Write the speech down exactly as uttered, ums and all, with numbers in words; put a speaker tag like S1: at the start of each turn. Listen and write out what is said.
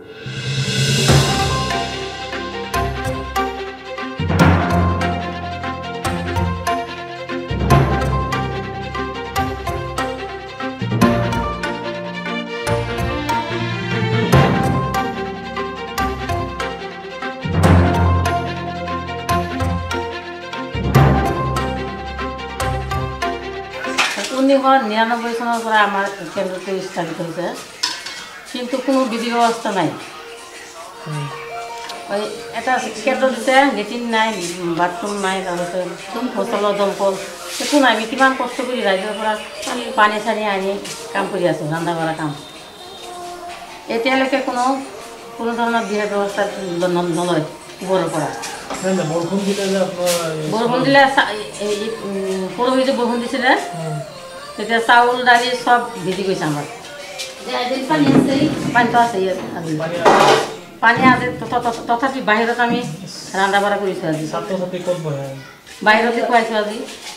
S1: উনিশশ নিৰানব্বৈ চনৰ পৰা আমাৰ কেন্দ্ৰটো স্থাপিত হৈছে কিন্তু কোনো বিধি ব্যৱস্থা নাই এটা কেন্দ্ৰ দিছে লেট্ৰিন নাই বাথৰুম নাই তাৰপিছত কোন ফচলৰ দমকল একো নাই আমি কিমান কষ্ট কৰি ৰাইজৰ পৰা পানী চানী আনি কাম কৰি আছোঁ ৰন্ধা বঢ়া কাম এতিয়ালৈকে কোনো কোনো ধৰণৰ বিধি ব্যৱস্থা নলয় ওপৰৰ পৰা
S2: বৰষুণ দিলে যে আপোনাৰ
S1: বৰষুণ দিলে পৰহি যে বৰষুণ দিছিলে তেতিয়া চাউল দালি সব ভিজি গৈছে আমাৰ পানীটো আছে পানী আছে তথাপি বাহিৰত আমি ৰন্ধা বঢ়া কৰিছোঁ আজি
S2: ছাত্ৰ ছাত্ৰী ক'ত বহে
S1: বাহিৰতে খুৱাইছোঁ আজি